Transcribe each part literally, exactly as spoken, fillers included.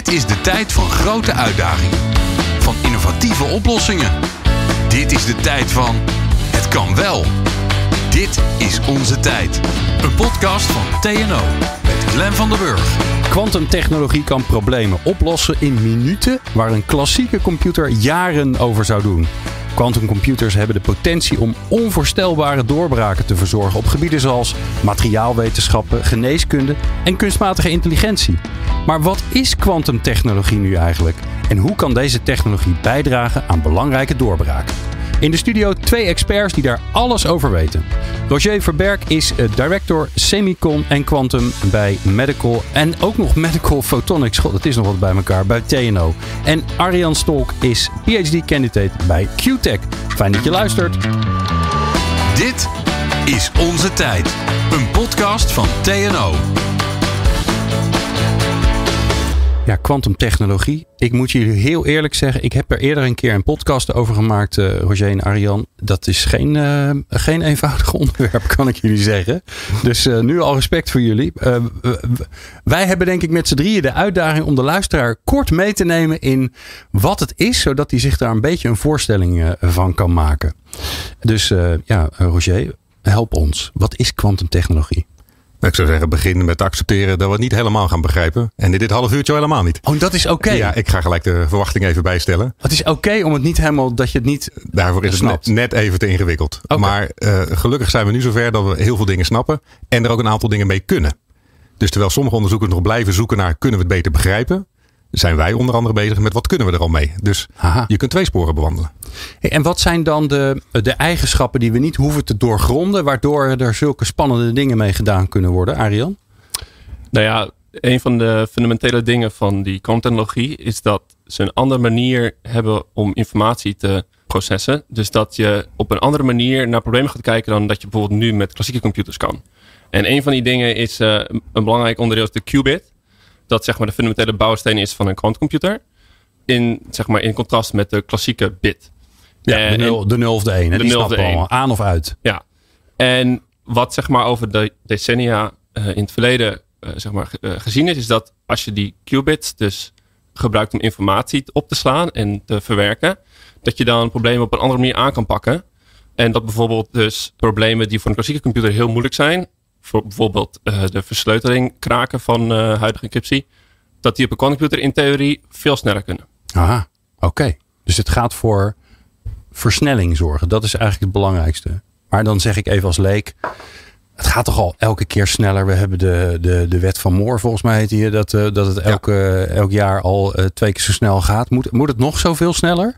Dit is de tijd van grote uitdagingen. Van innovatieve oplossingen. Dit is de tijd van het kan wel. Dit is onze tijd. Een podcast van T en O met Glenn van der Burg. Quantumtechnologie kan problemen oplossen in minuten waar een klassieke computer jaren over zou doen. Quantumcomputers hebben de potentie om onvoorstelbare doorbraken te verzorgen op gebieden zoals materiaalwetenschappen, geneeskunde en kunstmatige intelligentie. Maar wat is quantumtechnologie nu eigenlijk? En hoe kan deze technologie bijdragen aan belangrijke doorbraken? In de studio twee experts die daar alles over weten. Roger Verberg is director Semicon en Quantum bij Medical en ook nog Medical Photonics. God, dat is nog wat bij elkaar bij T en O. En Arjan Stolk is P H D-candidate bij Q Tech. Fijn dat je luistert. Dit is onze tijd. Een podcast van T en O. Ja, quantumtechnologie. Ik moet jullie heel eerlijk zeggen, ik heb er eerder een keer een podcast over gemaakt, uh, Roger en Arjan. Dat is geen, uh, geen eenvoudig onderwerp, kan ik jullie zeggen. Dus uh, nu al respect voor jullie. Uh, wij hebben denk ik met z'n drieën de uitdaging om de luisteraar kort mee te nemen in wat het is, zodat hij zich daar een beetje een voorstelling uh, van kan maken. Dus uh, ja, Roger, help ons. Wat is quantumtechnologie? Ik zou zeggen, beginnen met accepteren dat we het niet helemaal gaan begrijpen. En in dit half uurtje helemaal niet. Oh, dat is oké. Okay. Ja, ik ga gelijk de verwachting even bijstellen. Het is oké okay om het niet helemaal, dat je het niet Daarvoor is snapt. het net, net even te ingewikkeld. Okay. Maar uh, gelukkig zijn we nu zover dat we heel veel dingen snappen. En er ook een aantal dingen mee kunnen. Dus terwijl sommige onderzoekers nog blijven zoeken naar kunnen we het beter begrijpen, zijn wij onder andere bezig met wat kunnen we er al mee. Dus Aha. je kunt twee sporen bewandelen. Hey, en wat zijn dan de, de eigenschappen die we niet hoeven te doorgronden, waardoor er zulke spannende dingen mee gedaan kunnen worden, Arjan? Nou ja, een van de fundamentele dingen van die quantumtechnologie is dat ze een andere manier hebben om informatie te processen. Dus dat je op een andere manier naar problemen gaat kijken dan dat je bijvoorbeeld nu met klassieke computers kan. En een van die dingen is, uh, een belangrijk onderdeel is de qubit. Dat zeg maar de fundamentele bouwsteen is van een quantumcomputer. In, zeg maar, in contrast met de klassieke bit. Ja, en, de, nul, de nul of de één. Hè? Die snappen we allemaal. Aan of uit. Ja. En wat zeg maar over de decennia uh, in het verleden uh, zeg maar, uh, gezien is, is dat als je die qubits dus gebruikt om informatie op te slaan en te verwerken, dat je dan problemen op een andere manier aan kan pakken. En dat bijvoorbeeld dus problemen die voor een klassieke computer heel moeilijk zijn, voor bijvoorbeeld uh, de versleuteling kraken van uh, huidige encryptie, dat die op een quantumcomputer in theorie veel sneller kunnen. Aha, oké. Okay. Dus het gaat voor versnelling zorgen. Dat is eigenlijk het belangrijkste. Maar dan zeg ik even als leek, het gaat toch al elke keer sneller. We hebben de, de, de wet van Moore, volgens mij heet die, dat, uh, dat het elke, ja. elk jaar al uh, twee keer zo snel gaat. Moet, moet het nog zoveel sneller?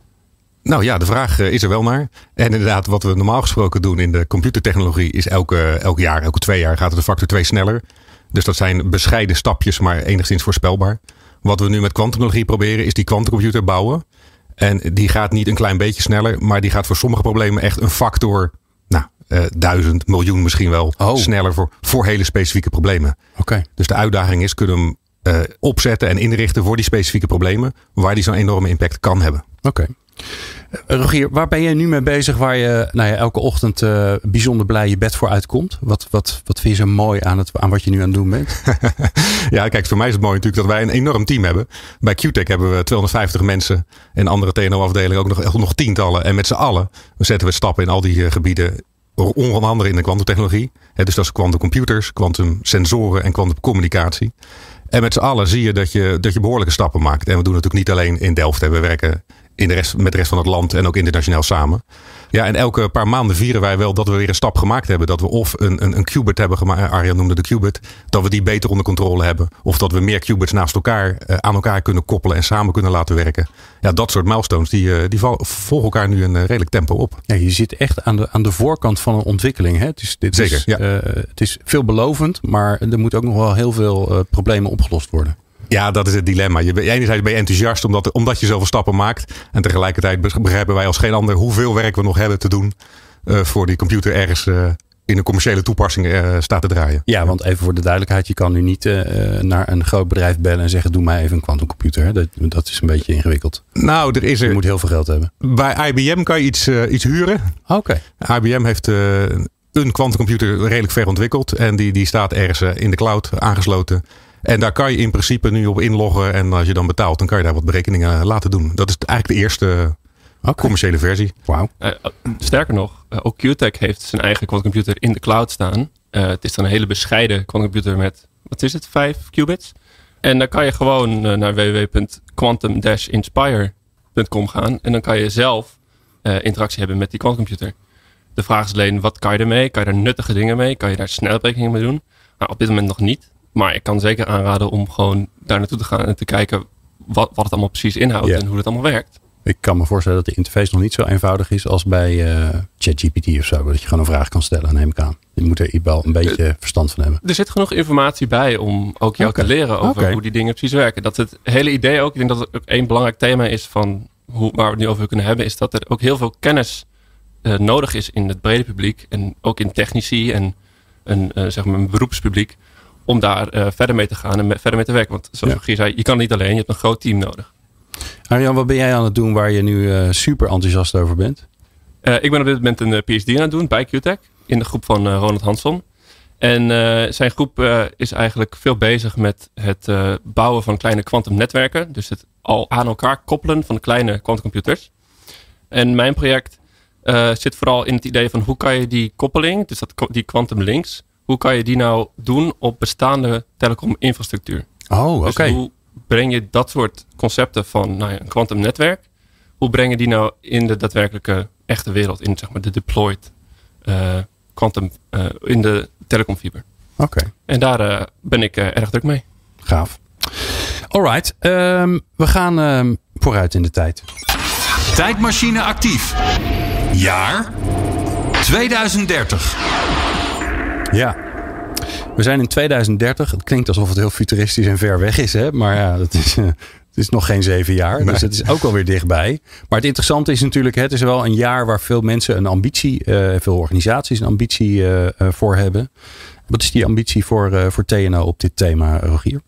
Nou ja, de vraag is er wel naar. En inderdaad, wat we normaal gesproken doen in de computertechnologie is elke, elk jaar, elke twee jaar gaat het een factor twee sneller. Dus dat zijn bescheiden stapjes, maar enigszins voorspelbaar. Wat we nu met quantumtechnologie proberen is die quantumcomputer bouwen. En die gaat niet een klein beetje sneller, maar die gaat voor sommige problemen echt een factor, nou, uh, duizend, miljoen misschien wel, oh. sneller voor, voor hele specifieke problemen. Okay. Dus de uitdaging is, kunnen we hem uh, opzetten en inrichten voor die specifieke problemen, waar die zo'n enorme impact kan hebben. Oké. Okay. Rogier, waar ben je nu mee bezig waar je nou ja, elke ochtend uh, bijzonder blij je bed voor uitkomt? Wat, wat, wat vind je zo mooi aan, het, aan wat je nu aan het doen bent? Ja, kijk, voor mij is het mooi natuurlijk dat wij een enorm team hebben. Bij Q Tech hebben we tweehonderdvijftig mensen en andere T en O-afdelingen ook nog, nog tientallen. En met z'n allen zetten we stappen in al die uh, gebieden, onder andere in de kwantumtechnologie. Dus dat is quantumcomputers, quantumsensoren en quantumcommunicatie. En met z'n allen zie je dat, je dat je behoorlijke stappen maakt. En we doen het natuurlijk niet alleen in Delft. We werken in de rest, met de rest van het land en ook internationaal samen. Ja, en elke paar maanden vieren wij wel dat we weer een stap gemaakt hebben. Dat we of een, een, een qubit hebben gemaakt, Arjan noemde de qubit, dat we die beter onder controle hebben. Of dat we meer qubits naast elkaar uh, aan elkaar kunnen koppelen en samen kunnen laten werken. Ja, dat soort milestones, die, uh, die volgen elkaar nu een uh, redelijk tempo op. Ja, je zit echt aan de, aan de voorkant van een ontwikkeling. Hè? Het is, dit Zeker, is, ja. uh, het is veelbelovend, maar er moeten ook nog wel heel veel uh, problemen opgelost worden. Ja, dat is het dilemma. Je, enerzijds ben je enthousiast omdat, omdat je zoveel stappen maakt. En tegelijkertijd begrijpen wij als geen ander hoeveel werk we nog hebben te doen uh, voor die computer ergens uh, in een commerciële toepassing uh, staat te draaien. Ja, want even voor de duidelijkheid. Je kan nu niet uh, naar een groot bedrijf bellen en zeggen doe mij even een quantumcomputer. Dat, dat is een beetje ingewikkeld. Nou, er is er, je moet heel veel geld hebben. Bij I B M kan je iets, uh, iets huren. Oké. Okay. I B M heeft uh, een quantumcomputer redelijk ver ontwikkeld. En die, die staat ergens uh, in de cloud aangesloten. En daar kan je in principe nu op inloggen. En als je dan betaalt, dan kan je daar wat berekeningen laten doen. Dat is eigenlijk de eerste okay. commerciële versie. Wauw. Uh, sterker nog, uh, ook Q Tech heeft zijn eigen quantumcomputer in de cloud staan. Uh, het is dan een hele bescheiden quantumcomputer met, wat is het, vijf qubits. En dan kan je gewoon uh, naar w w w punt quantum dash inspire punt com gaan. En dan kan je zelf uh, interactie hebben met die quantumcomputer. De vraag is alleen, wat kan je ermee? Kan je daar nuttige dingen mee? Kan je daar snelberekeningen mee doen? Nou, op dit moment nog niet. Maar ik kan zeker aanraden om gewoon daar naartoe te gaan en te kijken wat, wat het allemaal precies inhoudt yeah. en hoe het allemaal werkt. Ik kan me voorstellen dat de interface nog niet zo eenvoudig is als bij uh, ChatGPT of zo. Dat je gewoon een vraag kan stellen, neem ik aan. Je moet er wel een beetje uh, verstand van hebben. Er zit genoeg informatie bij om ook jou okay. te leren over okay. hoe die dingen precies werken. Dat het hele idee ook, ik denk dat het ook één belangrijk thema is van hoe, waar we het nu over kunnen hebben, is dat er ook heel veel kennis uh, nodig is in het brede publiek. En ook in technici en een, uh, zeg maar een beroepspubliek. Om daar uh, verder mee te gaan en me, verder mee te werken. Want zoals je ja. zei, je kan niet alleen, je hebt een groot team nodig. Arjan, wat ben jij aan het doen waar je nu uh, super enthousiast over bent? Uh, ik ben op dit moment een uh, P H D aan het doen bij Q Tech. In de groep van uh, Ronald Hansson. En uh, zijn groep uh, is eigenlijk veel bezig met het uh, bouwen van kleine kwantumnetwerken. Dus het al aan elkaar koppelen van kleine quantumcomputers. En mijn project uh, zit vooral in het idee van hoe kan je die koppeling, dus dat, die quantum links, hoe kan je die nou doen op bestaande telecom-infrastructuur? Oh, oké. Okay. Dus hoe breng je dat soort concepten van nou ja, een quantumnetwerk, hoe breng je die nou in de daadwerkelijke echte wereld, in zeg maar de deployed uh, quantum, uh, in de telecomfiber? Oké. Okay. En daar uh, ben ik uh, erg druk mee. Gaaf. Alright, um, we gaan um, vooruit in de tijd. Tijdmachine actief. Jaar tweeduizend dertig. Ja, we zijn in tweeduizend dertig. Het klinkt alsof het heel futuristisch en ver weg is. Hè? Maar ja, dat is, uh, het is nog geen zeven jaar. Nee. Dus het is ook alweer dichtbij. Maar het interessante is natuurlijk, het is wel een jaar waar veel mensen een ambitie, uh, veel organisaties een ambitie uh, uh, voor hebben. Wat is die ambitie voor, uh, voor T N O op dit thema, Rogier?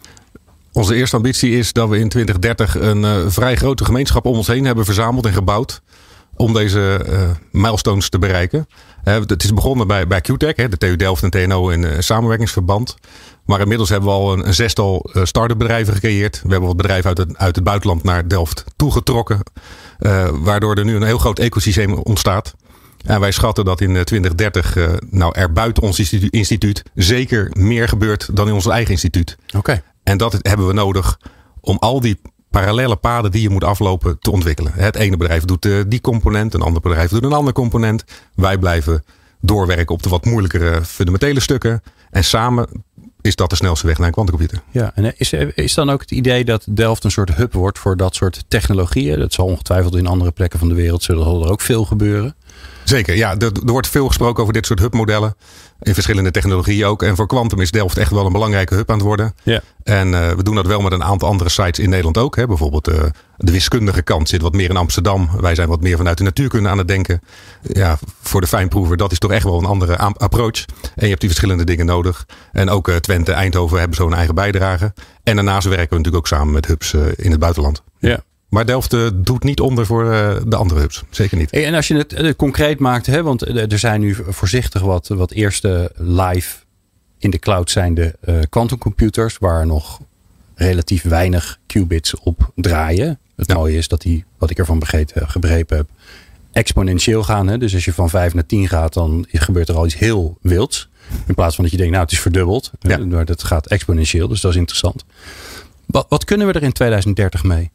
Onze eerste ambitie is dat we in twintig dertig een uh, vrij grote gemeenschap om ons heen hebben verzameld en gebouwd. Om deze uh, milestones te bereiken. Uh, het is begonnen bij, bij Q Tech, hè, de T U Delft en T N O in uh, samenwerkingsverband. Maar inmiddels hebben we al een, een zestal uh, start-up bedrijven gecreëerd. We hebben wat bedrijven uit het, uit het buitenland naar Delft toegetrokken. Uh, waardoor er nu een heel groot ecosysteem ontstaat. En wij schatten dat in twintig dertig uh, nou, er buiten ons instituut, instituut zeker meer gebeurt dan in ons eigen instituut. Oké. Okay. En dat hebben we nodig om al die parallele paden die je moet aflopen te ontwikkelen. Het ene bedrijf doet uh, die component, een ander bedrijf doet een ander component. Wij blijven doorwerken op de wat moeilijkere fundamentele stukken. En samen is dat de snelste weg naar een kwantumcomputer. Ja, en is, is dan ook het idee dat Delft een soort hub wordt voor dat soort technologieën? Dat zal ongetwijfeld in andere plekken van de wereld zullen er ook veel gebeuren. Zeker, ja. Er, er wordt veel gesproken over dit soort hubmodellen. In verschillende technologieën ook. En voor Quantum is Delft echt wel een belangrijke hub aan het worden. Ja. En uh, we doen dat wel met een aantal andere sites in Nederland ook. Hè. Bijvoorbeeld uh, de wiskundige kant zit wat meer in Amsterdam. Wij zijn wat meer vanuit de natuurkunde aan het denken. Ja, voor de fijnproever, dat is toch echt wel een andere approach. En je hebt die verschillende dingen nodig. En ook uh, Twente, Eindhoven hebben zo'n eigen bijdrage. En daarnaast werken we natuurlijk ook samen met hubs uh, in het buitenland. Ja. Maar Delft uh, doet niet onder voor uh, de andere hubs. Zeker niet. En als je het uh, concreet maakt, hè, want uh, er zijn nu voorzichtig wat, wat eerste live in de cloud zijnde quantumcomputers, uh, waar nog relatief weinig qubits op draaien. Het ja. mooie is dat die, wat ik ervan begrepen, begrepen heb, exponentieel gaan. Hè? Dus als je van vijf naar tien gaat, dan gebeurt er al iets heel wilds. In plaats van dat je denkt, nou het is verdubbeld. Ja. Maar dat gaat exponentieel, dus dat is interessant. Wat, wat kunnen we er in tweeduizend dertig mee?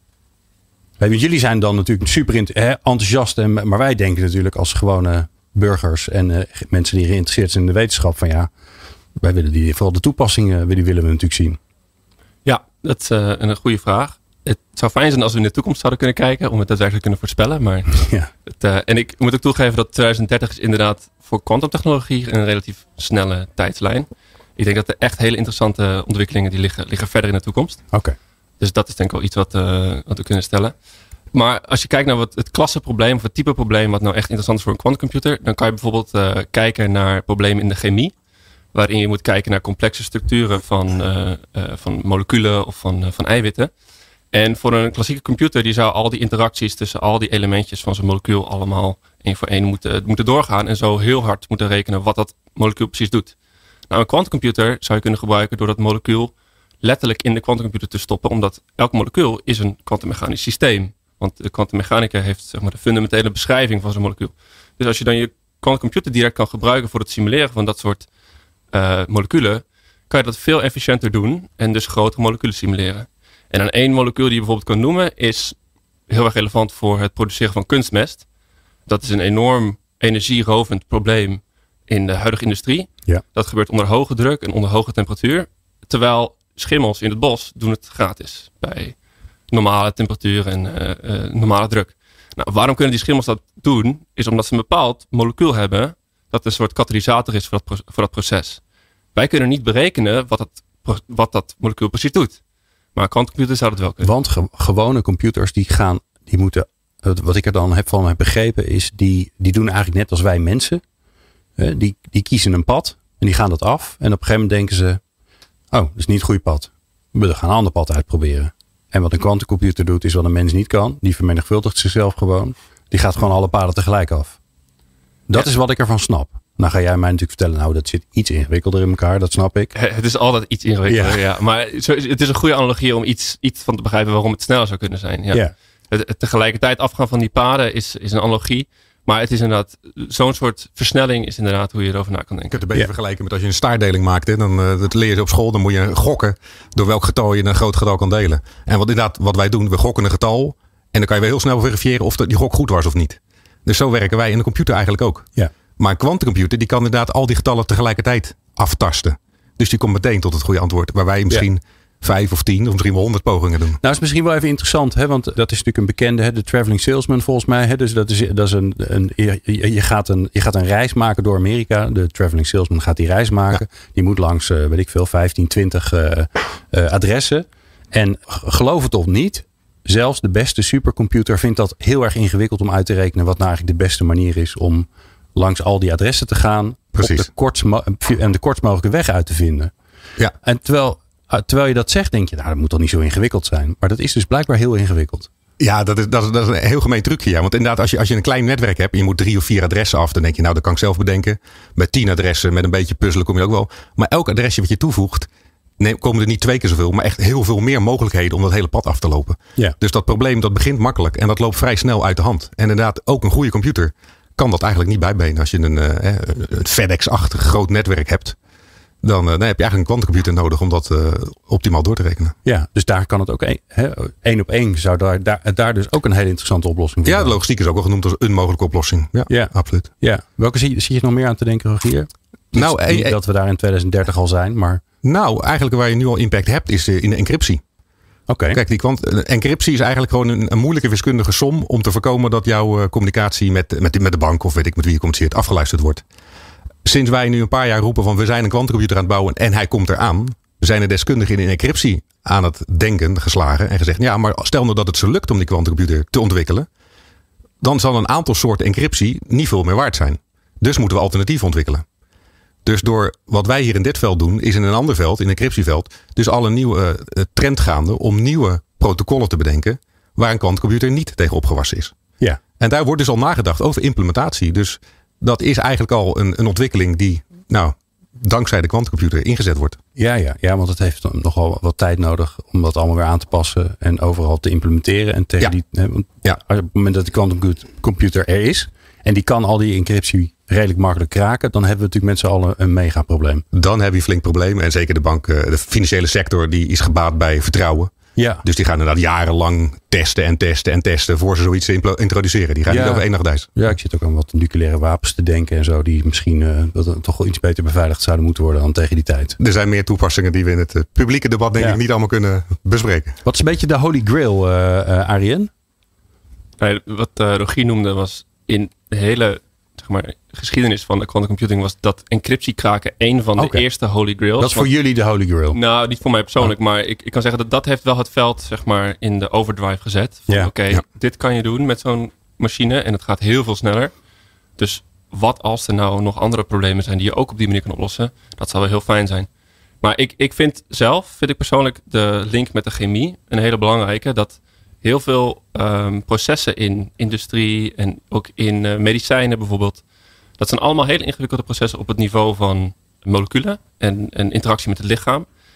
Jullie zijn dan natuurlijk super enthousiast. Maar wij denken natuurlijk als gewone burgers en uh, mensen die geïnteresseerd zijn in de wetenschap. Van ja, wij willen die, vooral de toepassingen die willen we natuurlijk zien. Ja, dat is uh, een goede vraag. Het zou fijn zijn als we in de toekomst zouden kunnen kijken. Om het daadwerkelijk kunnen voorspellen. Maar ja. het, uh, en ik moet ook toegeven dat tweeduizend dertig is inderdaad voor quantumtechnologie een relatief snelle tijdslijn. Ik denk dat er echt hele interessante ontwikkelingen die liggen, liggen verder in de toekomst. Oké. Okay. Dus dat is denk ik wel iets wat, uh, wat we kunnen stellen. Maar als je kijkt naar wat het klassenprobleem of het type probleem wat nou echt interessant is voor een quantumcomputer, dan kan je bijvoorbeeld uh, kijken naar problemen in de chemie. Waarin je moet kijken naar complexe structuren van, uh, uh, van moleculen of van, uh, van eiwitten. En voor een klassieke computer die zou al die interacties tussen al die elementjes van zo'n molecuul allemaal één voor één moeten, moeten doorgaan. En zo heel hard moeten rekenen wat dat molecuul precies doet. Nou, een quantumcomputer zou je kunnen gebruiken door dat molecuul letterlijk in de kwantumcomputer te stoppen. Omdat elk molecuul is een kwantummechanisch systeem. Want de kwantummechanica heeft zeg maar, de fundamentele beschrijving van zo'n molecuul. Dus als je dan je kwantumcomputer direct kan gebruiken voor het simuleren van dat soort uh, moleculen, kan je dat veel efficiënter doen en dus grotere moleculen simuleren. En dan één molecuul die je bijvoorbeeld kan noemen is heel erg relevant voor het produceren van kunstmest. Dat is een enorm energierovend probleem in de huidige industrie. Ja. Dat gebeurt onder hoge druk en onder hoge temperatuur. Terwijl schimmels in het bos doen het gratis bij normale temperatuur en uh, uh, normale druk. Nou, waarom kunnen die schimmels dat doen? Is omdat ze een bepaald molecuul hebben dat een soort katalysator is voor dat, voor dat proces. Wij kunnen niet berekenen wat dat, wat dat molecuul precies doet. Maar kwantumcomputers zouden het wel kunnen. Want ge- gewone computers die gaan, die moeten, wat ik er dan heb van heb begrepen is, die, die doen eigenlijk net als wij mensen. Uh, die, die kiezen een pad en die gaan dat af. En op een gegeven moment denken ze, oh, dat is niet het goede pad. We gaan een ander pad uitproberen. En wat een kwantumcomputer doet is wat een mens niet kan. Die vermenigvuldigt zichzelf gewoon. Die gaat gewoon alle paden tegelijk af. Dat ja. is wat ik ervan snap. Nou ga jij mij natuurlijk vertellen, nou dat zit iets ingewikkelder in elkaar, dat snap ik. Het is altijd iets ingewikkelder, ja. ja. Maar het is een goede analogie om iets, iets van te begrijpen waarom het sneller zou kunnen zijn. Ja. ja. Het, het tegelijkertijd afgaan van die paden is, is een analogie. Maar het is inderdaad, zo'n soort versnelling is inderdaad hoe je erover na kan denken. Je kunt het een beetje ja. vergelijken met als je een staartdeling maakt. Hè, dan uh, dat leer je op school, dan moet je gokken door welk getal je een groot getal kan delen. En wat inderdaad, wat wij doen, we gokken een getal. En dan kan je weer heel snel verifiëren of die gok goed was of niet. Dus zo werken wij in de computer eigenlijk ook. Ja. Maar een kwantumcomputer die kan inderdaad al die getallen tegelijkertijd aftasten. Dus die komt meteen tot het goede antwoord. Waar wij misschien ja. vijf of tien of misschien wel honderd pogingen doen. Nou is misschien wel even interessant. Hè? Want dat is natuurlijk een bekende. Hè? De traveling salesman volgens mij. Hè? Dus dat is, dat is een, een, je, je, gaat een, je gaat een reis maken door Amerika. De traveling salesman gaat die reis maken. Ja. Die moet langs, uh, weet ik veel, vijftien, twintig uh, uh, adressen. En geloof het of niet. Zelfs de beste supercomputer vindt dat heel erg ingewikkeld om uit te rekenen. Wat nou eigenlijk de beste manier is om langs al die adressen te gaan. Precies. Op de kortst mo- en de kortst mogelijke weg uit te vinden. Ja. En terwijl, terwijl je dat zegt, denk je, nou, dat moet toch niet zo ingewikkeld zijn. Maar dat is dus blijkbaar heel ingewikkeld. Ja, dat is, dat is, dat is een heel gemeen trucje. Ja. Want inderdaad, als je, als je een klein netwerk hebt en je moet drie of vier adressen af, dan denk je, nou, dat kan ik zelf bedenken. Met tien adressen, met een beetje puzzelen kom je ook wel. Maar elk adresje wat je toevoegt, nee, komen er niet twee keer zoveel, maar echt heel veel meer mogelijkheden om dat hele pad af te lopen. Ja. Dus dat probleem, dat begint makkelijk en dat loopt vrij snel uit de hand. En inderdaad, ook een goede computer kan dat eigenlijk niet bijbenen. Als je een, uh, een FedEx-achtig groot netwerk hebt, dan, uh, dan heb je eigenlijk een kwantumcomputer nodig om dat uh, optimaal door te rekenen. Ja, dus daar kan het ook één, hè, één op één zou daar, daar, daar dus ook een hele interessante oplossing voor. Ja, de logistiek is ook wel genoemd als een mogelijke oplossing. Ja, ja. Absoluut. Ja. Welke zie, zie je nog meer aan te denken, Rogier? Nou, niet e- dat we daar in twintig dertig al zijn, maar nou, eigenlijk waar je nu al impact hebt, is in de encryptie. Okay. Kijk, die kwant, encryptie is eigenlijk gewoon een, een moeilijke wiskundige som om te voorkomen dat jouw uh, communicatie met, met, met de bank of weet ik met wie je communiceert afgeluisterd wordt. Sinds wij nu een paar jaar roepen van we zijn een kwantumcomputer aan het bouwen en hij komt eraan, zijn er deskundigen in encryptie aan het denken geslagen en gezegd, ja, maar stel nou dat het zo lukt om die kwantumcomputer te ontwikkelen, dan zal een aantal soorten encryptie niet veel meer waard zijn. Dus moeten we alternatieven ontwikkelen. Dus door wat wij hier in dit veld doen, is in een ander veld, in een encryptieveld, dus al een nieuwe uh, trend gaande om nieuwe protocollen te bedenken waar een kwantumcomputer niet tegen opgewassen is. Ja. En daar wordt dus al nagedacht over implementatie. Dus dat is eigenlijk al een, een ontwikkeling die, nou, dankzij de kwantumcomputer ingezet wordt. Ja, ja, ja, want het heeft nogal wat tijd nodig om dat allemaal weer aan te passen en overal te implementeren. En tegen ja. die, want ja. op het moment dat de kwantumcomputer er is en die kan al die encryptie redelijk makkelijk kraken, dan hebben we natuurlijk met z'n allen een mega probleem. Dan heb je een flink probleem. En zeker de bank, de financiële sector, die is gebaat bij vertrouwen. Ja. Dus die gaan inderdaad jarenlang testen en testen en testen voor ze zoiets introduceren. Die gaan ja. niet over één nacht ijs. Ja, ik zit ook aan wat nucleaire wapens te denken en zo, die misschien uh, toch wel iets beter beveiligd zouden moeten worden dan tegen die tijd. Er zijn meer toepassingen die we in het publieke debat denk ja. ik niet allemaal kunnen bespreken. Wat is een beetje de holy grail, uh, uh, Arjen? Nee, wat uh, Rogier noemde was in de hele zeg maar, geschiedenis van de quantum computing was dat encryptiekraken één van de okay. eerste holy grails. Dat is voor jullie de holy grail? Nou, niet voor mij persoonlijk, oh. maar ik, ik kan zeggen dat dat heeft wel het veld zeg maar in de overdrive gezet. Van, ja. Oké, okay, ja. dit kan je doen met zo'n machine en het gaat heel veel sneller. Dus wat als er nou nog andere problemen zijn die je ook op die manier kan oplossen? Dat zou wel heel fijn zijn. Maar ik, ik vind zelf, vind ik persoonlijk de link met de chemie een hele belangrijke. Dat heel veel um, processen in industrie en ook in uh, medicijnen bijvoorbeeld. Dat zijn allemaal hele ingewikkelde processen op het niveau van moleculen en, en interactie met het lichaam.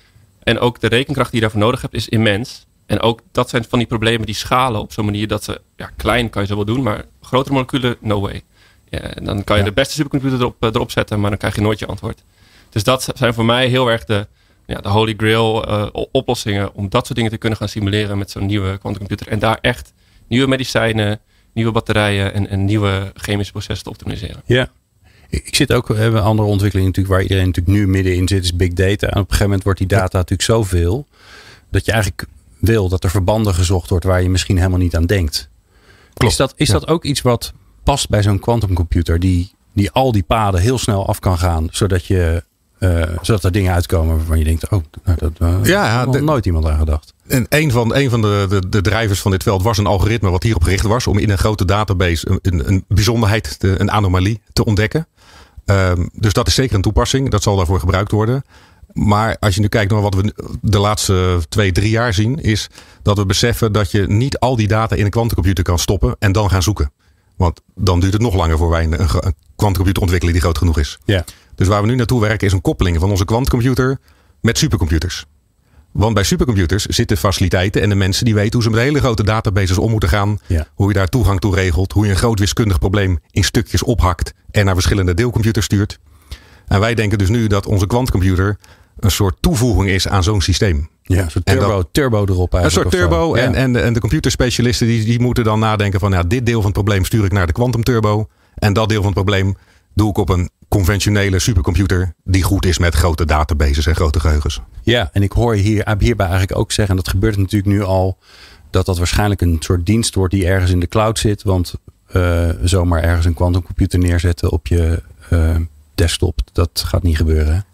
En ook de rekenkracht die je daarvoor nodig hebt is immens. En ook dat zijn van die problemen die schalen op zo'n manier dat ze, ja, klein kan je zo wel doen, maar grotere moleculen, no way. Ja, en dan kan je ja. de beste supercomputer erop, erop zetten, maar dan krijg je nooit je antwoord. Dus dat zijn voor mij heel erg de, ja, de holy grail uh, oplossingen om dat soort dingen te kunnen gaan simuleren met zo'n nieuwe quantumcomputer. En daar echt nieuwe medicijnen, nieuwe batterijen en, en nieuwe chemische processen te optimaliseren. Ja. Ik zit ook, we hebben andere ontwikkelingen natuurlijk waar iedereen natuurlijk nu middenin zit, is big data. En op een gegeven moment wordt die data natuurlijk zoveel dat je eigenlijk wil dat er verbanden gezocht wordt waar je misschien helemaal niet aan denkt. Klopt. Is dat, is ja. dat ook iets wat past bij zo'n quantumcomputer die, die al die paden heel snel af kan gaan, zodat je uh, zodat er dingen uitkomen waarvan je denkt, oh, nou, dat uh, ja, ja, nog nooit iemand aan gedacht. En een van, een van de, de, de drijvers van dit veld was een algoritme wat hierop gericht was om in een grote database een, een, een bijzonderheid, te, een anomalie te ontdekken. Um, dus dat is zeker een toepassing. Dat zal daarvoor gebruikt worden. Maar als je nu kijkt naar wat we de laatste twee, drie jaar zien, is dat we beseffen dat je niet al die data in een kwantumcomputer kan stoppen en dan gaan zoeken. Want dan duurt het nog langer voor wij een, een kwantumcomputer ontwikkelen die groot genoeg is. Ja. Dus waar we nu naartoe werken is een koppeling van onze kwantumcomputer met supercomputers. Want bij supercomputers zitten faciliteiten en de mensen die weten hoe ze met hele grote databases om moeten gaan. Ja. Hoe je daar toegang toe regelt. Hoe je een groot wiskundig probleem in stukjes ophakt en naar verschillende deelcomputers stuurt. En wij denken dus nu dat onze kwantumcomputer een soort toevoeging is aan zo'n systeem. Ja, een soort turbo, dat, turbo erop eigenlijk. Een soort turbo. Ja. En, en, de, en de computerspecialisten die, die moeten dan nadenken van ja, dit deel van het probleem stuur ik naar de quantumturbo. En dat deel van het probleem doe ik op een conventionele supercomputer die goed is met grote databases en grote geheugens. Ja, en ik hoor hier, hierbij eigenlijk ook zeggen, en dat gebeurt natuurlijk nu al, dat dat waarschijnlijk een soort dienst wordt die ergens in de cloud zit. Want uh, zomaar ergens een quantumcomputer neerzetten op je uh, desktop, dat gaat niet gebeuren, hè?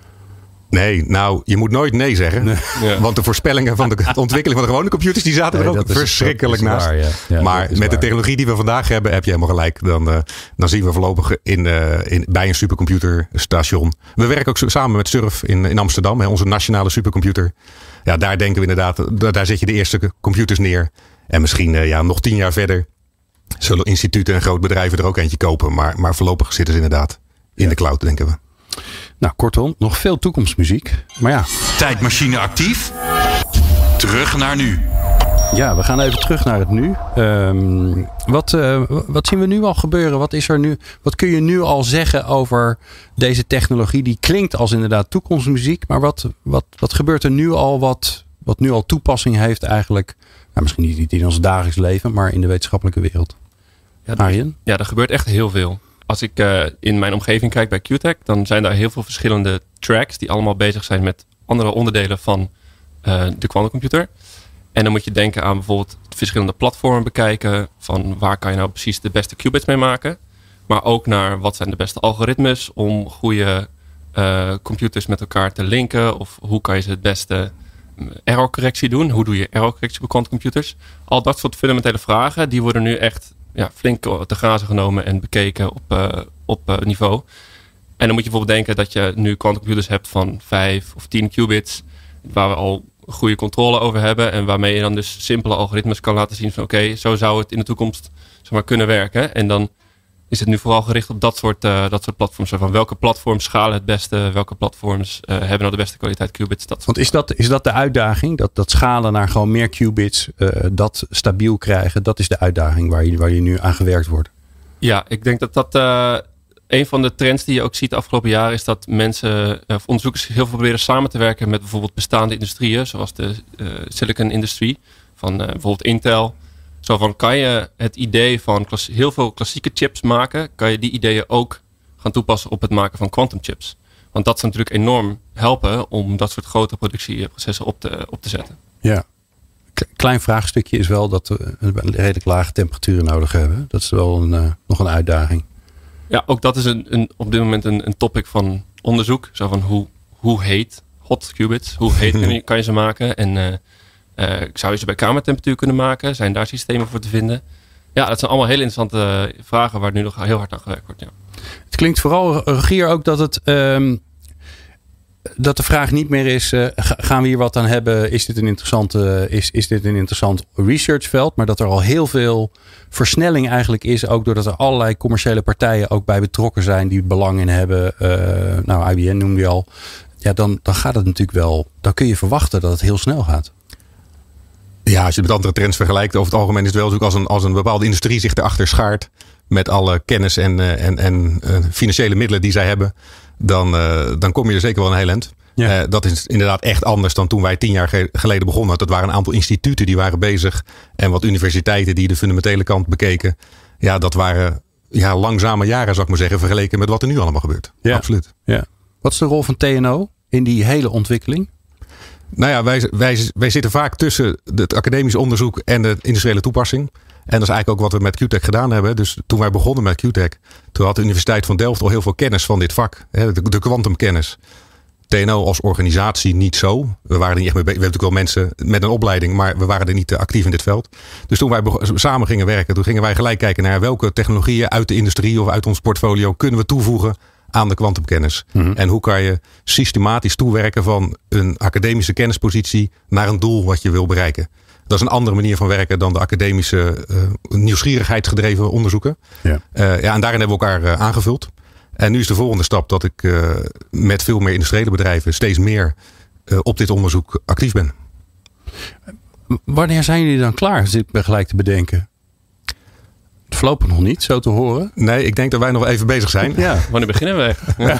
Nee, nou, je moet nooit nee zeggen. Nee. Ja. Want de voorspellingen van de ontwikkeling van de gewone computers, die zaten nee, er ook verschrikkelijk is, naast. Waar, ja. Ja, maar met waar. de technologie die we vandaag hebben, heb je helemaal gelijk. Dan, uh, dan zien we voorlopig in, uh, in, bij een supercomputerstation. We werken ook samen met Surf in, in Amsterdam, hè, onze nationale supercomputer. Ja, daar denken we inderdaad, daar, daar zet je de eerste computers neer. En misschien uh, ja, nog tien jaar verder zullen instituten en groot bedrijven er ook eentje kopen. Maar, maar voorlopig zitten ze inderdaad in ja. de cloud, denken we. Nou, kortom, nog veel toekomstmuziek. Maar ja. Tijdmachine actief. Terug naar nu. Ja, we gaan even terug naar het nu. Um, wat, uh, wat zien we nu al gebeuren? Wat is er nu? Wat kun je nu al zeggen over deze technologie? Die klinkt als inderdaad toekomstmuziek. Maar wat, wat, wat gebeurt er nu al wat, wat nu al toepassing heeft eigenlijk? Nou, misschien niet in ons dagelijks leven, maar in de wetenschappelijke wereld. Ja, Arjen? Ja, er gebeurt echt heel veel. Als ik uh, in mijn omgeving kijk bij Q Tech, dan zijn daar heel veel verschillende tracks die allemaal bezig zijn met andere onderdelen van uh, de quantumcomputer. En dan moet je denken aan bijvoorbeeld verschillende platformen bekijken, van waar kan je nou precies de beste qubits mee maken. Maar ook naar wat zijn de beste algoritmes om goede uh, computers met elkaar te linken. Of hoe kan je ze het beste errorcorrectie doen. Hoe doe je errorcorrectie bij quantumcomputers. Al dat soort fundamentele vragen, die worden nu echt ja, flink te grazen genomen en bekeken op, uh, op uh, niveau. En dan moet je bijvoorbeeld denken dat je nu quantumcomputers hebt van vijf of tien qubits, waar we al goede controle over hebben en waarmee je dan dus simpele algoritmes kan laten zien van oké, okay, zo zou het in de toekomst zeg maar, kunnen werken. En dan is het nu vooral gericht op dat soort, uh, dat soort platforms. Van welke platforms schalen het beste, welke platforms uh, hebben nou de beste kwaliteit qubits. Dat Want is dat, is dat de uitdaging? Dat, dat schalen naar gewoon meer qubits, uh, dat stabiel krijgen, dat is de uitdaging waar je, waar je nu aan gewerkt wordt? Ja, ik denk dat dat uh, een van de trends die je ook ziet de afgelopen jaren is dat mensen, of onderzoekers heel veel proberen samen te werken met bijvoorbeeld bestaande industrieën, zoals de uh, silicon industrie, van uh, bijvoorbeeld Intel. Zo van, kan je het idee van klas- heel veel klassieke chips maken, kan je die ideeën ook gaan toepassen op het maken van quantum chips. Want dat zou natuurlijk enorm helpen om dat soort grote productieprocessen op te, op te zetten. Ja. Klein vraagstukje is wel dat we een redelijk lage temperaturen nodig hebben. Dat is wel een, uh, nog een uitdaging. Ja, ook dat is een, een, op dit moment een, een topic van onderzoek. Zo van hoe, hoe heet hot qubits, hoe heet kan, je, kan je ze maken en uh, uh, zou je ze bij kamertemperatuur kunnen maken? Zijn daar systemen voor te vinden? Ja, dat zijn allemaal hele interessante vragen waar nu nog heel hard aan gewerkt wordt. Ja. Het klinkt vooral, Rogier, ook dat het um, dat de vraag niet meer is, uh, gaan we hier wat aan hebben? Is dit een interessante, is, is dit een interessant researchveld? Maar dat er al heel veel versnelling eigenlijk is, ook doordat er allerlei commerciële partijen ook bij betrokken zijn die belang in hebben. Uh, nou, I B M noemde je al. ja, dan, dan gaat het natuurlijk wel. Dan kun je verwachten dat het heel snel gaat. Ja, als je het met andere trends vergelijkt, over het algemeen is het wel zo als een, als een bepaalde industrie zich erachter schaart met alle kennis en, en, en uh, financiële middelen die zij hebben, dan, uh, dan kom je er zeker wel een heel eind. Ja. Uh, dat is inderdaad echt anders dan toen wij tien jaar ge- geleden begonnen. Dat waren een aantal instituten die waren bezig en wat universiteiten die de fundamentele kant bekeken. Ja, dat waren ja, langzame jaren, zou ik maar zeggen, vergeleken met wat er nu allemaal gebeurt. Ja. Absoluut. Ja. Wat is de rol van T N O in die hele ontwikkeling? Nou ja, wij, wij, wij zitten vaak tussen het academisch onderzoek en de industriële toepassing. En dat is eigenlijk ook wat we met Q Tech gedaan hebben. Dus toen wij begonnen met Q Tech, toen had de Universiteit van Delft al heel veel kennis van dit vak. De kwantumkennis. T N O als organisatie niet zo. We waren er niet echt mee bezig. We hebben natuurlijk wel mensen met een opleiding, maar we waren er niet actief in dit veld. Dus toen wij samen gingen werken, toen gingen wij gelijk kijken naar welke technologieën uit de industrie of uit ons portfolio kunnen we toevoegen aan de kwantumkennis. Mm-hmm. En hoe kan je systematisch toewerken van een academische kennispositie naar een doel wat je wil bereiken. Dat is een andere manier van werken dan de academische uh, nieuwsgierigheidsgedreven onderzoeken. Ja. Uh, ja, en daarin hebben we elkaar uh, aangevuld. En nu is de volgende stap dat ik uh, met veel meer industriële bedrijven steeds meer uh, op dit onderzoek actief ben. Wanneer zijn jullie dan klaar? Zit ik me gelijk te bedenken. Voorlopig nog niet, zo te horen. Nee, ik denk dat wij nog wel even bezig zijn. Ja, wanneer beginnen we? Ja.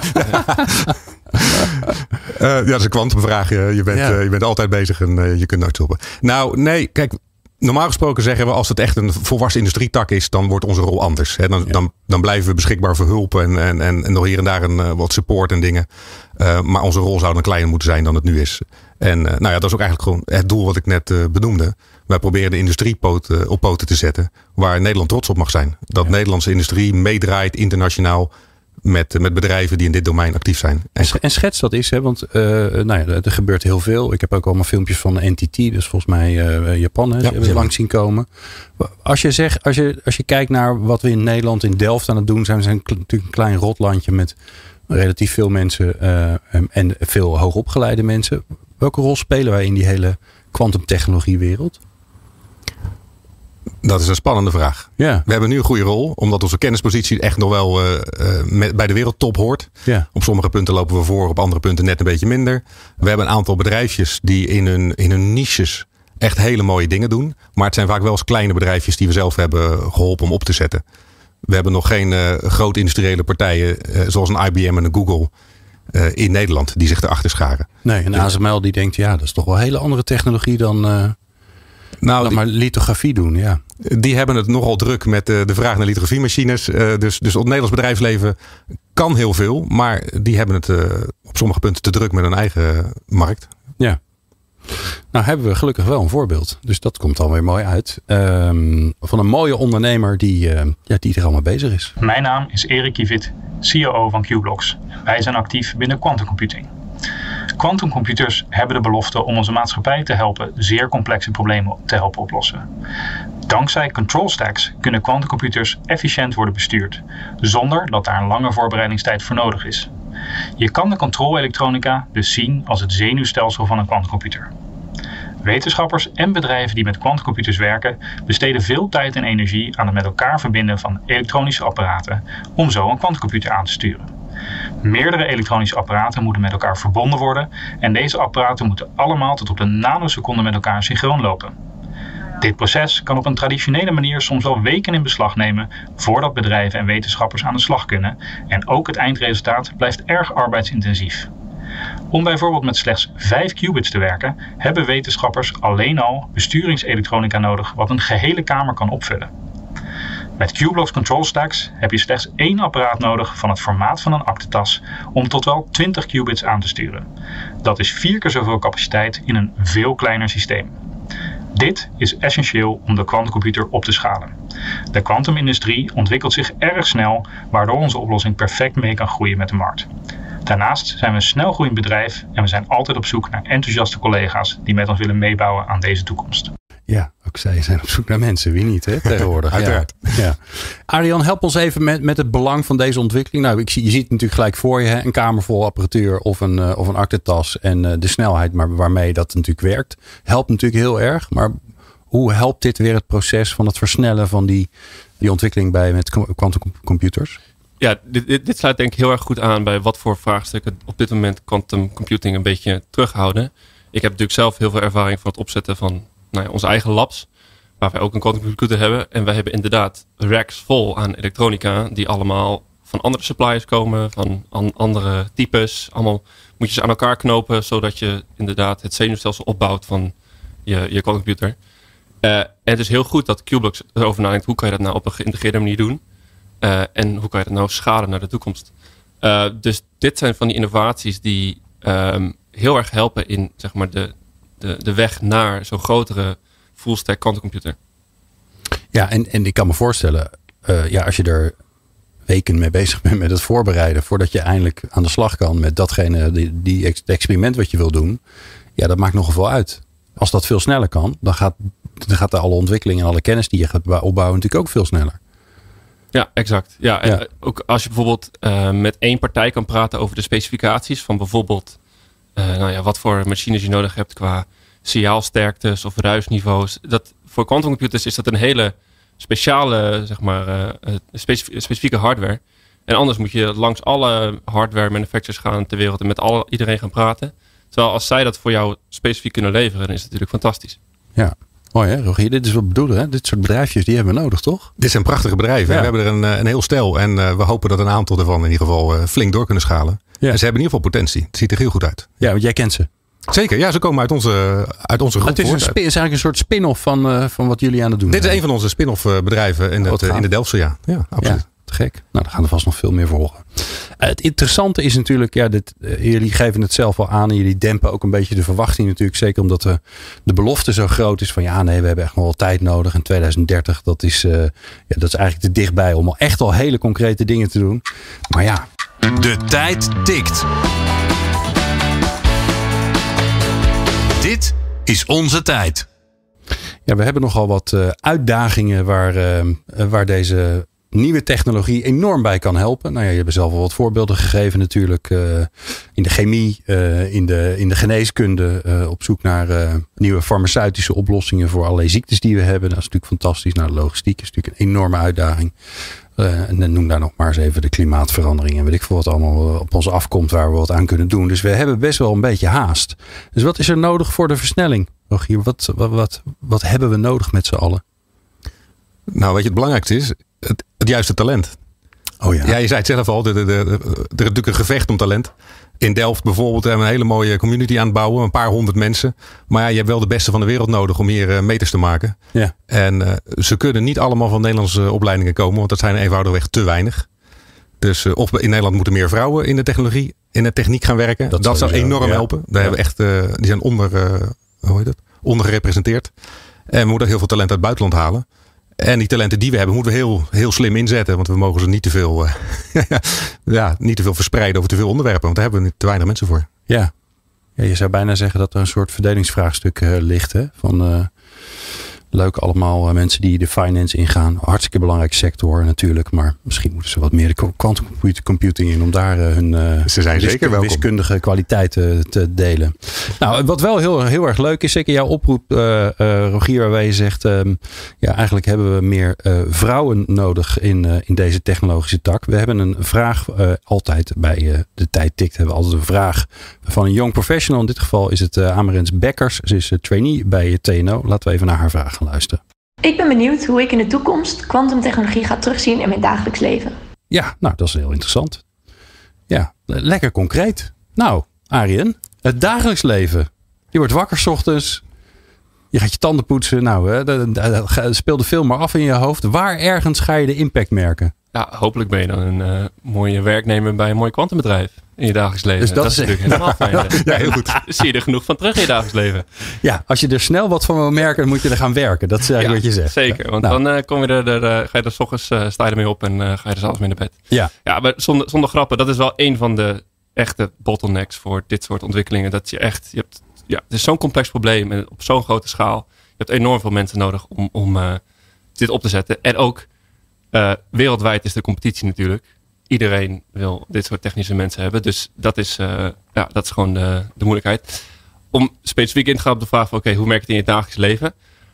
uh, ja, dat is een kwantumvraag. Je bent, ja. uh, je bent altijd bezig en uh, je kunt nooit stoppen. Nou, nee, kijk. Normaal gesproken zeggen we, als het echt een volwassen industrietak is, dan wordt onze rol anders. He, dan, ja. dan, dan blijven we beschikbaar voor hulp en, en, en, en nog hier en daar een, uh, wat support en dingen. Uh, maar onze rol zou dan kleiner moeten zijn dan het nu is. En uh, nou ja, dat is ook eigenlijk gewoon het doel wat ik net uh, benoemde. Wij proberen de industrie poot, uh, op poten te zetten waar Nederland trots op mag zijn. Dat ja. Nederlandse industrie meedraait internationaal met, met bedrijven die in dit domein actief zijn. En, en schets dat is, hè? Want uh, nou ja, er gebeurt heel veel. Ik heb ook allemaal filmpjes van N T T, dus volgens mij uh, Japan, hè, ja, hebben we langs zien komen. Als je zegt, als je, als je kijkt naar wat we in Nederland, in Delft aan het doen zijn, we zijn natuurlijk een klein rotlandje met relatief veel mensen uh, en veel hoogopgeleide mensen. Welke rol spelen wij in die hele kwantumtechnologiewereld? Dat is een spannende vraag. Ja. We hebben nu een goede rol, omdat onze kennispositie echt nog wel uh, met, bij de wereldtop hoort. Ja. Op sommige punten lopen we voor, op andere punten net een beetje minder. We hebben een aantal bedrijfjes die in hun, in hun niches echt hele mooie dingen doen. Maar het zijn vaak wel eens kleine bedrijfjes die we zelf hebben geholpen om op te zetten. We hebben nog geen uh, grote industriële partijen uh, zoals een I B M en een Google uh, in Nederland die zich erachter scharen. Nee, en A S M L die denkt, ja, dat is toch wel een hele andere technologie dan... Uh... Nou, dan maar lithografie doen, ja. Die hebben het nogal druk met de, de vraag naar lithografiemachines. Uh, dus, dus het Nederlands bedrijfsleven kan heel veel. Maar die hebben het uh, op sommige punten te druk met hun eigen markt. Ja. Nou hebben we gelukkig wel een voorbeeld. Dus dat komt dan weer mooi uit. Um, van een mooie ondernemer die, uh, ja, die er allemaal bezig is. Mijn naam is Erik Kiewiet, C O O van Q-Blox. Wij zijn actief binnen quantum computing. Quantumcomputers hebben de belofte om onze maatschappij te helpen zeer complexe problemen te helpen oplossen. Dankzij control stacks kunnen quantumcomputers efficiënt worden bestuurd, zonder dat daar een lange voorbereidingstijd voor nodig is. Je kan de controlelektronica dus zien als het zenuwstelsel van een quantumcomputer. Wetenschappers en bedrijven die met quantumcomputers werken besteden veel tijd en energie aan het met elkaar verbinden van elektronische apparaten om zo een quantumcomputer aan te sturen. Meerdere elektronische apparaten moeten met elkaar verbonden worden en deze apparaten moeten allemaal tot op de nanoseconde met elkaar synchroon lopen. Dit proces kan op een traditionele manier soms wel weken in beslag nemen voordat bedrijven en wetenschappers aan de slag kunnen en ook het eindresultaat blijft erg arbeidsintensief. Om bijvoorbeeld met slechts vijf qubits te werken, hebben wetenschappers alleen al besturingselektronica nodig wat een gehele kamer kan opvullen. Met Q-Blox control stacks heb je slechts één apparaat nodig van het formaat van een aktentas om tot wel twintig qubits aan te sturen. Dat is vier keer zoveel capaciteit in een veel kleiner systeem. Dit is essentieel om de quantumcomputer op te schalen. De quantumindustrie ontwikkelt zich erg snel, waardoor onze oplossing perfect mee kan groeien met de markt. Daarnaast zijn we een snelgroeiend bedrijf en we zijn altijd op zoek naar enthousiaste collega's die met ons willen meebouwen aan deze toekomst. Ja, ook zij zijn op zoek naar mensen. Wie niet, hè, tegenwoordig. Uiteraard. Ja. Ja. Arjan, help ons even met, met het belang van deze ontwikkeling. Nou, ik zie, je ziet het natuurlijk gelijk voor je. Hè? Een kamer vol apparatuur of een, uh, of een aktentas. En uh, de snelheid maar waarmee dat natuurlijk werkt. Helpt natuurlijk heel erg. Maar hoe helpt dit weer het proces van het versnellen van die, die ontwikkeling bij met quantumcomputers? Ja, dit, dit, dit sluit denk ik heel erg goed aan bij wat voor vraagstukken op dit moment quantum computing een beetje terughouden. Ik heb natuurlijk zelf heel veel ervaring van het opzetten van nou ja, onze eigen labs, waar wij ook een quantum computer hebben. En wij hebben inderdaad racks vol aan elektronica die allemaal van andere suppliers komen, van an, andere types. Allemaal moet je ze aan elkaar knopen, zodat je inderdaad het zenuwstelsel opbouwt van je, je quantumcomputer. Uh, en het is heel goed dat Qblox erover nadenkt, hoe kan je dat nou op een geïntegreerde manier doen? Uh, en hoe kan je dat nou schalen naar de toekomst? Uh, dus dit zijn van die innovaties die um, heel erg helpen in zeg maar, de, de, de weg naar zo'n grotere full-stack quantumcomputer. Ja, en, en ik kan me voorstellen, uh, ja, als je er weken mee bezig bent met het voorbereiden, voordat je eindelijk aan de slag kan met datgene, die, die ex- experiment wat je wil doen, ja, dat maakt nogal veel uit. Als dat veel sneller kan, dan gaat, dan gaat de alle ontwikkeling en alle kennis die je gaat opbouwen natuurlijk ook veel sneller. Ja, exact. Ja, en Ja. ook als je bijvoorbeeld uh, met één partij kan praten over de specificaties van bijvoorbeeld uh, nou ja, wat voor machines je nodig hebt qua signaalsterktes of ruisniveaus. Dat, voor quantumcomputers is dat een hele speciale, zeg maar, uh, specif- specifieke hardware. En anders moet je langs alle hardware manufacturers gaan ter wereld en met alle, iedereen gaan praten. Terwijl als zij dat voor jou specifiek kunnen leveren, dan is het natuurlijk fantastisch. Ja. Mooi hè, Rogier? Dit is wat we bedoelen, hè? Dit soort bedrijfjes, die hebben we nodig, toch? Dit zijn prachtige bedrijven. Ja. We hebben er een, een heel stel. En uh, we hopen dat een aantal ervan in ieder geval uh, flink door kunnen schalen. Ja. En ze hebben in ieder geval potentie. Het ziet er heel goed uit. Ja, want jij kent ze. Zeker, ja, ze komen uit onze, uit onze groep. Het is, een spi- is eigenlijk een soort spin-off van, uh, van wat jullie aan het doen Dit is zijn. een van onze spin-off bedrijven in, Wat het, uh, gaaf. in de Delftse, ja. Ja, absoluut. Ja, te gek. Nou, daar gaan er vast nog veel meer volgen. Uh, het interessante is natuurlijk, ja, dit, uh, jullie geven het zelf al aan en jullie dempen ook een beetje de verwachting natuurlijk. Zeker omdat de, de belofte zo groot is van ja, nee, we hebben echt nog wel tijd nodig. En twintig dertig, dat is, uh, ja, dat is eigenlijk te dichtbij om al echt al hele concrete dingen te doen. Maar ja. De tijd tikt. Dit is onze tijd. Ja, we hebben nogal wat uh, uitdagingen waar, uh, waar deze nieuwe technologie enorm bij kan helpen. Nou ja, je hebt zelf al wat voorbeelden gegeven natuurlijk. Uh, in de chemie, uh, in, de, in de geneeskunde. Uh, op zoek naar uh, nieuwe farmaceutische oplossingen voor allerlei ziektes die we hebben. Dat is natuurlijk fantastisch. Nou, de logistiek is natuurlijk een enorme uitdaging. Uh, en dan noem daar nog maar eens even de klimaatverandering. En weet ik veel wat allemaal op ons afkomt waar we wat aan kunnen doen. Dus we hebben best wel een beetje haast. Dus wat is er nodig voor de versnelling? Rogier, wat, wat, wat, wat hebben we nodig met z'n allen? Nou, weet je, het belangrijkste is het, het juiste talent. Oh ja. Ja, je zei het zelf al. De, de, de, er is natuurlijk een gevecht om talent. In Delft bijvoorbeeld hebben we een hele mooie community aan het bouwen. Een paar honderd mensen. Maar ja, je hebt wel de beste van de wereld nodig om hier uh, meters te maken. Ja. En uh, ze kunnen niet allemaal van Nederlandse uh, opleidingen komen. Want dat zijn eenvoudigweg te weinig. Dus uh, of in Nederland moeten meer vrouwen in de technologie, in de techniek gaan werken. Dat, dat zou enorm ja. helpen. Daar ja. hebben we echt, uh, die zijn onder, uh, hoe heet dat? ondergerepresenteerd. En we moeten heel veel talent uit het buitenland halen. En die talenten die we hebben, moeten we heel, heel slim inzetten. Want we mogen ze niet te veel, uh, ja, niet te veel verspreiden over te veel onderwerpen. Want daar hebben we te weinig mensen voor. Ja, ja je zou bijna zeggen dat er een soort verdelingsvraagstuk uh, ligt. Hè? Van uh, leuk allemaal uh, mensen die de finance ingaan. Hartstikke belangrijke sector natuurlijk. Maar misschien moeten ze wat meer de quantum computing in. Om daar uh, hun uh, ze zijn wisk- zeker wiskundige kwaliteiten te delen. Nou, wat wel heel, heel erg leuk is. Zeker jouw oproep, uh, uh, Rogier, waarbij je zegt. Um, ja, eigenlijk hebben we meer uh, vrouwen nodig in, uh, in deze technologische tak. We hebben een vraag uh, altijd bij uh, de tijd tikt. Hebben we altijd een vraag van een young professional. In dit geval is het uh, Amarens Bekkers. Ze is uh, trainee bij T N O. Laten we even naar haar vraag gaan luisteren. Ik ben benieuwd hoe ik in de toekomst kwantumtechnologie ga terugzien in mijn dagelijks leven. Ja, nou dat is heel interessant. Ja, lekker concreet. Nou, Arjen, het dagelijks leven. Je wordt wakker 's ochtends. Je gaat je tanden poetsen. Nou, hè, dat, dat, dat speelt veel maar af in je hoofd. Waar ergens ga je de impact merken? Ja, hopelijk ben je dan een uh, mooie werknemer bij een mooi kwantumbedrijf in je dagelijks leven. Dus dat, dat is natuurlijk helemaal fijn. Ja, heel goed. Zie je er genoeg van terug in je dagelijks leven. Ja, als je er snel wat van wil merken, dan moet je er gaan werken. Dat is eigenlijk ja, wat je zegt. Zeker, want nou. dan uh, kom je er, er, uh, ga je er 's ochtends uh, sta je ermee op en uh, ga je er zelfs mee naar bed. Ja, ja maar zonder, zonder grappen, dat is wel een van de echte bottlenecks voor dit soort ontwikkelingen. Dat je echt, je hebt, ja, het is zo'n complex probleem en op zo'n grote schaal. Je hebt enorm veel mensen nodig om, om uh, dit op te zetten. En ook uh, wereldwijd is de competitie natuurlijk. Iedereen wil dit soort technische mensen hebben. Dus dat is, uh, ja, dat is gewoon de, de moeilijkheid. Om specifiek in te gaan op de vraag van oké, okay, hoe merk je het in je dagelijks leven?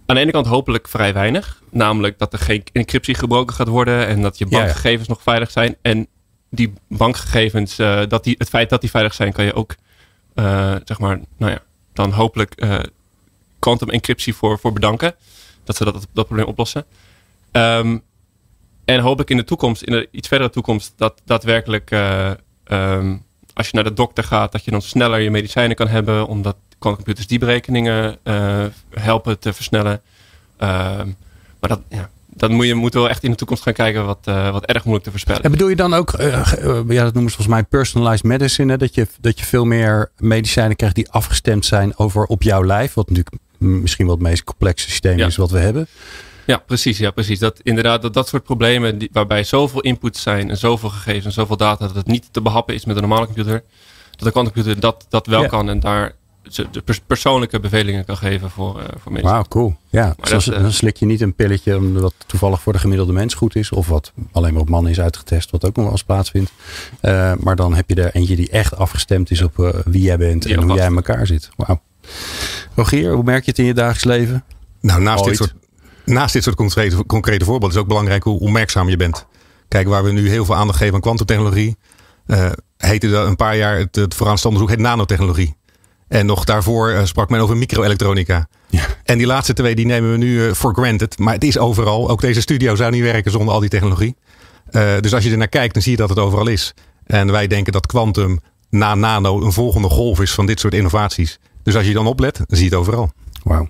aan de ene kant hopelijk vrij weinig. Namelijk dat er geen encryptie gebroken gaat worden. En dat je bankgegevens ja, ja. nog veilig zijn. En die bankgegevens, uh, dat die, het feit dat die veilig zijn, kan je ook, uh, zeg maar, nou ja, dan hopelijk uh, quantum encryptie voor, voor bedanken. Dat ze dat, dat probleem oplossen. Um, en hopelijk in de toekomst, in de iets verdere toekomst, dat daadwerkelijk, uh, um, als je naar de dokter gaat, dat je dan sneller je medicijnen kan hebben, omdat quantumcomputers die berekeningen uh, helpen te versnellen. Uh, maar dat, ja, dan moet je moet wel echt in de toekomst gaan kijken wat, uh, wat erg moeilijk te voorspellen. En bedoel je dan ook, uh, ja, dat noemen ze volgens mij personalized medicine, hè? Dat je, dat je veel meer medicijnen krijgt die afgestemd zijn over op jouw lijf, wat natuurlijk misschien wel het meest complexe systeem ja. is wat we hebben. Ja, precies. Ja, precies. Dat, inderdaad, dat, dat soort problemen die, waarbij zoveel inputs zijn en zoveel gegevens en zoveel data dat het niet te behappen is met een normale computer, dat de quantumcomputer dat, dat wel ja. kan en daar de persoonlijke bevelingen kan geven voor, uh, voor mensen. Wauw, cool. Ja, dus dan, dan slik je niet een pilletje wat toevallig voor de gemiddelde mens goed is, of wat alleen maar op mannen is uitgetest, wat ook nog wel eens plaatsvindt. Uh, maar dan heb je er eentje die echt afgestemd is op uh, wie jij bent en hoe vast. jij in elkaar zit. Wauw. Rogier, hoe merk je het in je dagelijks leven? Nou, naast dit soort Naast dit soort concrete, concrete voorbeelden is ook belangrijk hoe opmerkzaam je bent. Kijk, waar we nu heel veel aandacht geven aan kwantumtechnologie, uh, heette dat een paar jaar het, het vooraanstaande onderzoek heet nanotechnologie. En nog daarvoor uh, sprak men over microelektronica. Ja. En die laatste twee die nemen we nu uh, for granted. Maar het is overal. Ook deze studio zou niet werken zonder al die technologie. Uh, dus als je er naar kijkt, dan zie je dat het overal is. En wij denken dat kwantum na nano een volgende golf is van dit soort innovaties. Dus als je dan oplet, dan zie je het overal. Wauw.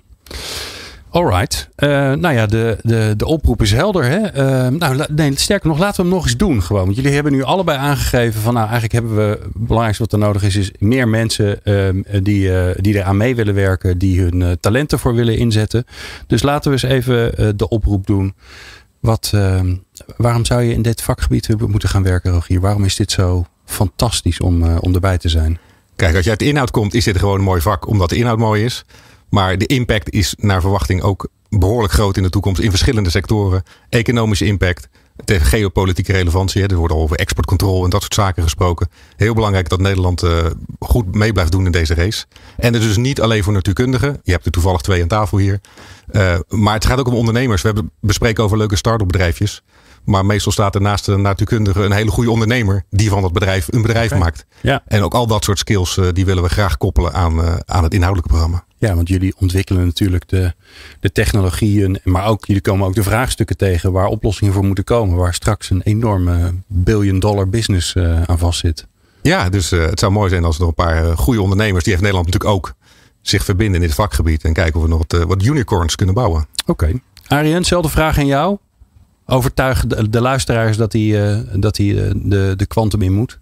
Alright. Uh, nou ja, de, de, de oproep is helder. Hè? Uh, nou, nee, sterker nog, laten we hem nog eens doen. Gewoon. Want jullie hebben nu allebei aangegeven van, nou, eigenlijk hebben we, het belangrijkste wat er nodig is, is meer mensen uh, die, uh, die eraan mee willen werken, die hun uh, talenten voor willen inzetten. Dus laten we eens even uh, de oproep doen. Wat, uh, waarom zou je in dit vakgebied moeten gaan werken, Rogier? Waarom is dit zo fantastisch om, uh, om erbij te zijn? Kijk, als je uit de inhoud komt, is dit gewoon een mooi vak, omdat de inhoud mooi is. Maar de impact is naar verwachting ook behoorlijk groot in de toekomst in verschillende sectoren. Economische impact, tegen geopolitieke relevantie. Hè. Er wordt al over exportcontrole en dat soort zaken gesproken. Heel belangrijk dat Nederland uh, goed mee blijft doen in deze race. En het is dus niet alleen voor natuurkundigen. Je hebt er toevallig twee aan tafel hier. Uh, maar het gaat ook om ondernemers. We hebben bespreken over leuke start-up bedrijfjes. Maar meestal staat er naast de natuurkundige een hele goede ondernemer die van dat bedrijf een bedrijf okay. maakt. Ja. En ook al dat soort skills uh, die willen we graag koppelen aan, uh, aan het inhoudelijke programma. Ja, want jullie ontwikkelen natuurlijk de, de technologieën, maar ook jullie komen ook de vraagstukken tegen waar oplossingen voor moeten komen. Waar straks een enorme billion dollar business uh, aan vast zit. Ja, dus uh, het zou mooi zijn als er nog een paar uh, goede ondernemers, die heeft Nederland natuurlijk ook, zich verbinden in dit vakgebied. En kijken of we nog wat, uh, wat unicorns kunnen bouwen. Oké. Okay. Arjen, dezelfde vraag aan jou. Overtuig de, de luisteraars dat hij uh, dat hij uh, de, de quantum in moet.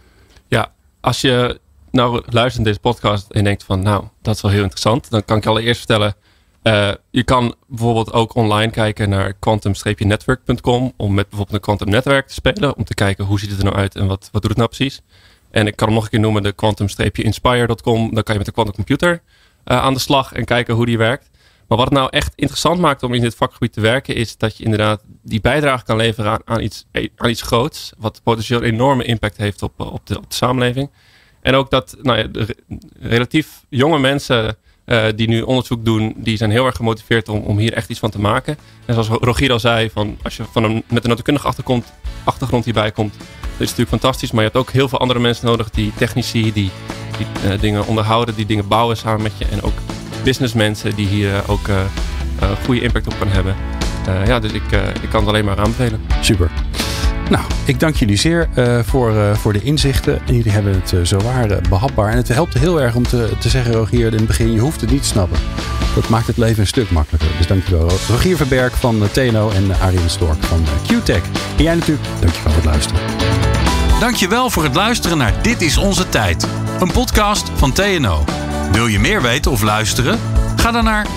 Ja, als je nou luistert naar deze podcast en denkt van, nou, dat is wel heel interessant. Dan kan ik je allereerst vertellen, uh, je kan bijvoorbeeld ook online kijken naar quantum network punt com om met bijvoorbeeld een quantum netwerk te spelen. Om te kijken hoe ziet het er nou uit en wat, wat doet het nou precies. En ik kan hem nog een keer noemen, de quantum inspire punt com. Dan kan je met de quantum computer uh, aan de slag en kijken hoe die werkt. Maar wat het nou echt interessant maakt om in dit vakgebied te werken, is dat je inderdaad die bijdrage kan leveren aan, aan, iets, aan iets groots. Wat potentieel een enorme impact heeft op, op, de, op de samenleving. En ook dat nou ja, de relatief jonge mensen uh, die nu onderzoek doen, die zijn heel erg gemotiveerd om, om hier echt iets van te maken. En zoals Rogier al zei, van, als je van een, met een natuurkundige achtergrond, achtergrond hierbij komt, dat is natuurlijk fantastisch. Maar je hebt ook heel veel andere mensen nodig, die technici, die, die uh, dingen onderhouden, die dingen bouwen samen met je. En ook businessmensen die hier uh, ook uh, uh, goede impact op kan hebben. Uh, ja, dus ik, uh, ik kan het alleen maar aanbevelen. Super. Nou, ik dank jullie zeer uh, voor, uh, voor de inzichten. En jullie hebben het uh, zowaar uh, behapbaar. En het helpt heel erg om te, te zeggen, Rogier, in het begin, je hoeft het niet te snappen. Dat maakt het leven een stuk makkelijker. Dus dankjewel. Rogier Verberg van uh, T N O en uh, Arjen Stork van uh, Q-Tech. En jij natuurlijk, dankjewel voor het luisteren. Dankjewel voor het luisteren naar Dit is Onze Tijd. Een podcast van T N O. Wil je meer weten of luisteren? Ga dan naar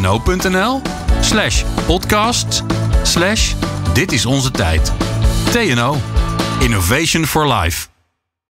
tno.nl slash podcast slash Dit is Onze Tijd. T N O. Innovation for Life.